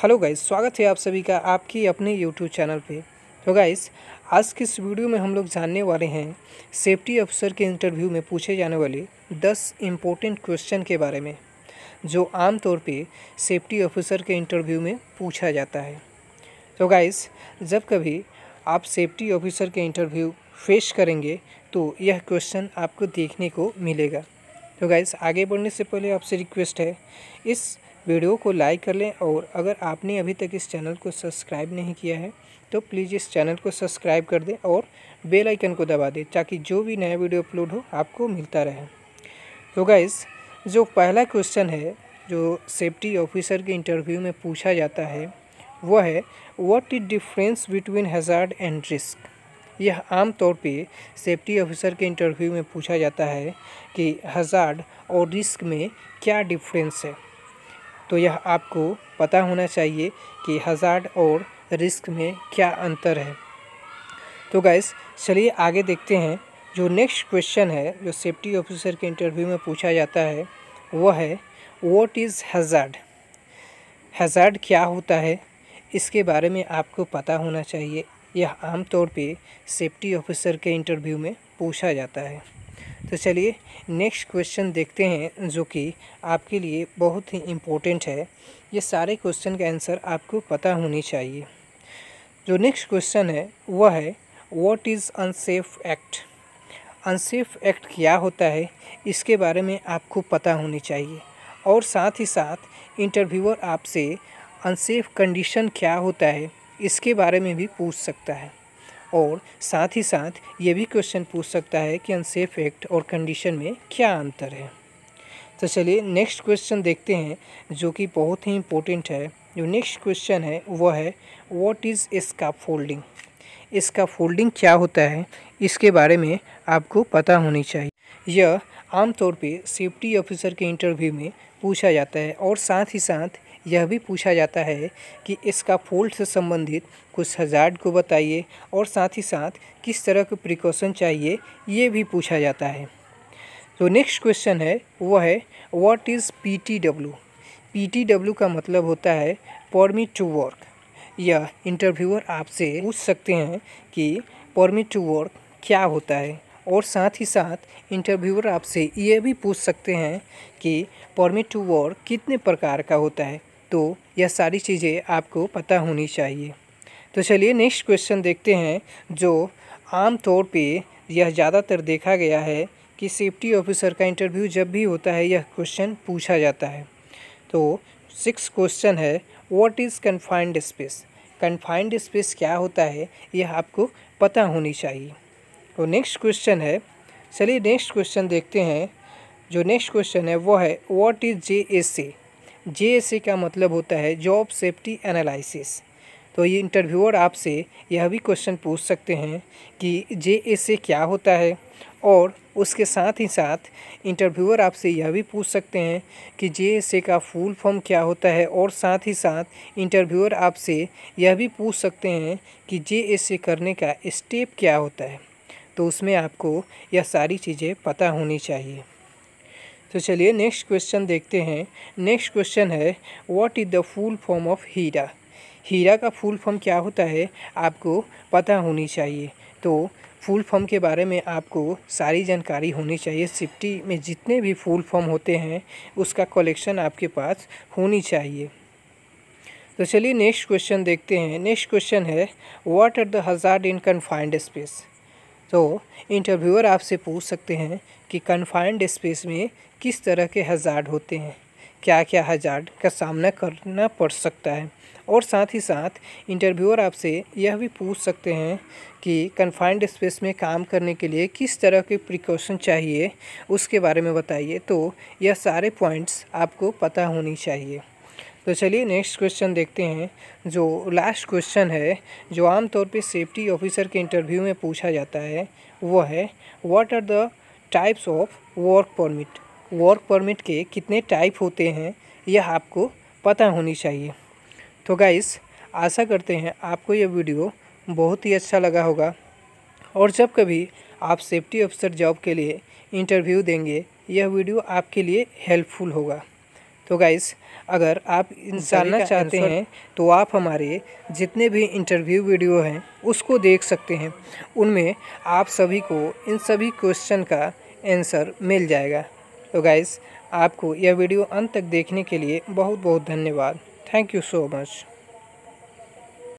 Hello guys, स्वागत है आप सभी का आपकी अपने यूट्यूब चैनल पे। तो गाइस, आज की इस वीडियो में हम लोग जानने वाले हैं सेफ्टी अफसर के इंटरव्यू में पूछे जाने वाले 10 इम्पोर्टेंट क्वेश्चन के बारे में, जो आम तौर पे सेफ्टी ऑफिसर के इंटरव्यू में पूछा जाता है। तो गाइस, जब कभी आप सेफ्टी ऑफिसर के इंटरव्यू फेस करेंगे तो यह क्वेश्चन आपको देखने को मिलेगा। तो गाइस, आगे बढ़ने से पहले आपसे रिक्वेस्ट है, इस वीडियो को लाइक कर लें और अगर आपने अभी तक इस चैनल को सब्सक्राइब नहीं किया है तो प्लीज़ इस चैनल को सब्सक्राइब कर दें और बेल आइकन को दबा दें ताकि जो भी नया वीडियो अपलोड हो आपको मिलता रहे। तो गाइस, जो पहला क्वेश्चन है जो सेफ्टी ऑफिसर के इंटरव्यू में पूछा जाता है वो है, what is difference between hazard and risk. यह आम तौर पे सेफ्टी ऑफिसर के इंटरव्यू में पूछा जाता है कि हैज़ार्ड और रिस्क में क्या डिफरेंस है। तो यह आपको पता होना चाहिए कि हैज़ार्ड और रिस्क में क्या अंतर है। तो गाइस, चलिए आगे देखते हैं। जो नेक्स्ट क्वेश्चन है जो सेफ्टी ऑफिसर के इंटरव्यू में पूछा जाता है वो है, व्हाट इज़ हैज़ार्ड। हैज़ार्ड क्या होता है, इसके बारे में आपको पता होना चाहिए। यह आमतौर पे सेफ्टी ऑफिसर के इंटरव्यू में पूछा जाता है। तो चलिए नेक्स्ट क्वेश्चन देखते हैं जो कि आपके लिए बहुत ही इम्पोर्टेंट है। ये सारे क्वेश्चन का आंसर आपको पता होनी चाहिए। जो नेक्स्ट क्वेश्चन है वह है, what is unsafe act. Unsafe act क्या होता है, इसके बारे में आपको पता होनी चाहिए। और साथ ही साथ इंटरव्यूअर आपसे अनसेफ कंडीशन क्या होता है इसके बारे में भी पूछ सकता है। और साथ ही साथ ये भी क्वेश्चन पूछ सकता है कि अनसेफ एक्ट और कंडीशन में क्या अंतर है। तो चलिए नेक्स्ट क्वेश्चन देखते हैं जो कि बहुत ही इम्पोर्टेंट है। जो नेक्स्ट क्वेश्चन है वह है, व्हाट इज़ स्कैफोल्डिंग। स्कैफोल्डिंग क्या होता है, इसके बारे में आपको पता होनी चाहिए। यह आमतौर पे सेफ्टी ऑफिसर के इंटरव्यू में पूछा जाता है और साथ ही साथ यह भी पूछा जाता है कि स्कैफोल्ड से संबंधित कुछ हैज़ार्ड को बताइए और साथ ही साथ किस तरह के प्रिकॉशन चाहिए ये भी पूछा जाता है। तो नेक्स्ट क्वेश्चन है वह है, व्हाट इज़ पीटीडब्ल्यू। पीटीडब्ल्यू का मतलब होता है परमिट टू वर्क। यह इंटरव्यूअर आपसे पूछ सकते हैं कि परमिट टू वर्क क्या होता है और साथ ही साथ इंटरव्यूअर आपसे ये भी पूछ सकते हैं कि परमिट टू वर्क कितने प्रकार का होता है। तो यह सारी चीज़ें आपको पता होनी चाहिए। तो चलिए नेक्स्ट क्वेश्चन देखते हैं। जो आम तौर पे यह ज़्यादातर देखा गया है कि सेफ्टी ऑफिसर का इंटरव्यू जब भी होता है यह क्वेश्चन पूछा जाता है। तो 6 क्वेश्चन है, what is confined space. Confined space क्या होता है यह आपको पता होनी चाहिए। तो नेक्स्ट क्वेश्चन है, चलिए नेक्स्ट क्वेश्चन देखते हैं। जो नेक्स्ट क्वेश्चन है वो है, व्हाट इज़ जेएसए। जेएसए का मतलब होता है जॉब सेफ्टी एनालिसिस। तो ये इंटरव्यूअर आपसे यह भी क्वेश्चन पूछ सकते हैं कि जेएसए क्या होता है और उसके साथ ही साथ इंटरव्यूअर आपसे यह भी पूछ सकते हैं कि जेएसए का फुल फॉर्म क्या होता है और साथ ही साथ इंटरव्यूअर आपसे यह भी पूछ सकते हैं कि जेएसए करने का स्टेप क्या होता है। तो उसमें आपको यह सारी चीज़ें पता होनी चाहिए। तो चलिए नेक्स्ट क्वेश्चन देखते हैं। नेक्स्ट क्वेश्चन है, what is the full form of HIRA. HIRA का फुल फॉर्म क्या होता है आपको पता होनी चाहिए। तो फुल फॉर्म के बारे में आपको सारी जानकारी होनी चाहिए। सेफ्टी में जितने भी फुल फॉर्म होते हैं उसका कलेक्शन आपके पास होनी चाहिए। तो चलिए नेक्स्ट क्वेश्चन देखते हैं। नेक्स्ट क्वेश्चन है, what are the hazard in confined space. तो इंटरव्यूअर आपसे पूछ सकते हैं कि कन्फाइंड स्पेस में किस तरह के हैज़ार्ड होते हैं, क्या क्या हैज़ार्ड का सामना करना पड़ सकता है। और साथ ही साथ इंटरव्यूअर आपसे यह भी पूछ सकते हैं कि कन्फाइंड स्पेस में काम करने के लिए किस तरह के प्रिकॉशन चाहिए उसके बारे में बताइए। तो यह सारे पॉइंट्स आपको पता होनी चाहिए। तो चलिए नेक्स्ट क्वेश्चन देखते हैं। जो लास्ट क्वेश्चन है जो आमतौर पे सेफ्टी ऑफिसर के इंटरव्यू में पूछा जाता है वो है, what are the types of work permit. Work permit के कितने टाइप होते हैं यह आपको पता होनी चाहिए। तो गाइस, आशा करते हैं आपको यह वीडियो बहुत ही अच्छा लगा होगा और जब कभी आप सेफ्टी ऑफिसर जॉब के लिए इंटरव्यू देंगे यह वीडियो आपके लिए हेल्पफुल होगा। तो गाइस, अगर आप जानना चाहते हैं तो आप हमारे जितने भी इंटरव्यू वीडियो हैं उसको देख सकते हैं। उनमें आप सभी को इन सभी क्वेश्चन का आंसर मिल जाएगा। तो गाइस, आपको यह वीडियो अंत तक देखने के लिए बहुत बहुत धन्यवाद। Thank you so much.